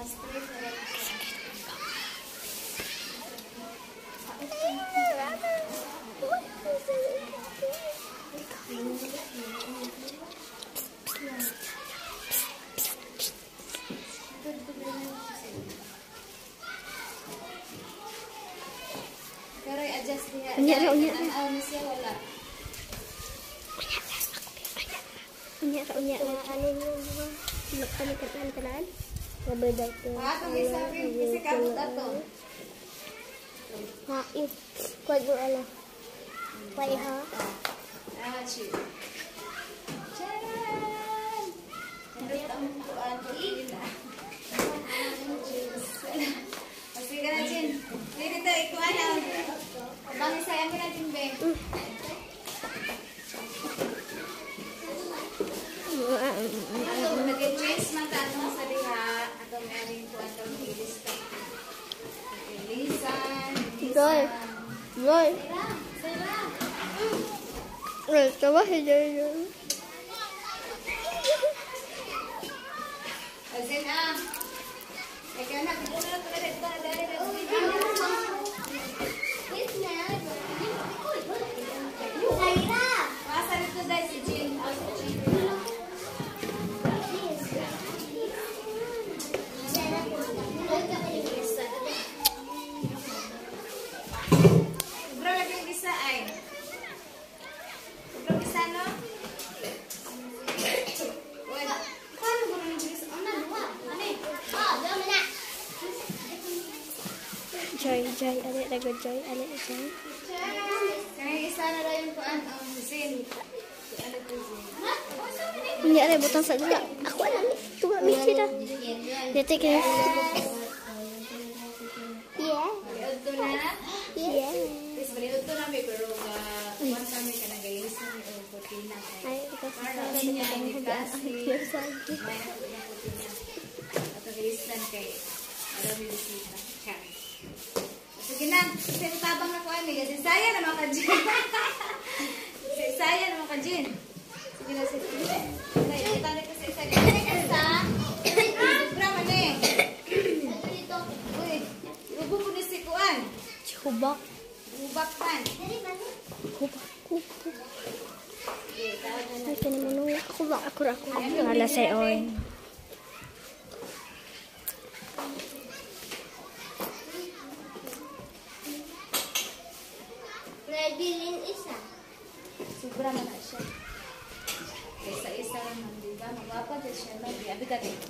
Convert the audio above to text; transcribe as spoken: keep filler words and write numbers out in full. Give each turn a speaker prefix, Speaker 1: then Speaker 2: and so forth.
Speaker 1: Pero i-adjust niya.
Speaker 2: Unya ra, unya ra.
Speaker 1: Ano siya wala.
Speaker 2: Unya ra, unya ra. Ano yung mga panikan-tanan? Mabeday ko.
Speaker 1: Ah, kung isa kasi kabut ato.
Speaker 2: Ha, it. Kuwag mo ala. Kuwag ha.
Speaker 1: Ah, chill. Charan! Nandito ang tuan ko ila. Sige ka na, Jin. Dito, ikuha na. Bang isayang ka na, Jin, be. Nag-change man ka atong sa diha. Atong aring kuha atong ilista. Ilisan.
Speaker 2: Joy. Joy. Joy, coba si Joy.
Speaker 1: Azin, ah. Ikaw na, pito na lang pala dito. Dari, dari, Masa dito dahil si Jin. Bro, lagi yung isa ay. Bro, isa no? Uy, paano bro yung isa? Ano, dua? Ano eh? Oh, dua mo na.
Speaker 2: Joy, Joy. Alit, lago Joy. Alit, Joy.
Speaker 1: Kaya isa na lang yung kuan ang Zin. Ano to Zin?
Speaker 2: Hindi, alit, butang sa dula. Ako alam ni. Tuwa, misi na. Dito kayo. Yeah.
Speaker 1: Baliod to na.
Speaker 2: Yeah.
Speaker 1: Please, baliod to na may pero kuan kami ka nag-ayusan o putina.
Speaker 2: Ay, ito sa
Speaker 1: Para
Speaker 2: sarili
Speaker 1: niya
Speaker 2: ng
Speaker 1: hindi
Speaker 2: hagaan.
Speaker 1: kasi
Speaker 2: Ay, sa
Speaker 1: may putina. At nag-ayusan kay alam mo bisita. Chari. Sige na, kasi tabang na ko ay may kasi saya naman ka Jin. Kasi saya naman ka Jin. Sige na, sige. Kaya tanda kasi isa ka. Isa. Sobra man eh. Uy, ubo po ni si Kuan.
Speaker 2: hubak.
Speaker 1: Ubak man.
Speaker 2: Hubak. Hubak.
Speaker 1: Sige, tawag na
Speaker 2: Ay, kanimanong hubak. Ako, ako. Wala sa'yo.
Speaker 3: Nagbilin isa.
Speaker 1: Sobra man na siya. Isa-isa naman, di ba? Magpapagod siya. Abi ka din.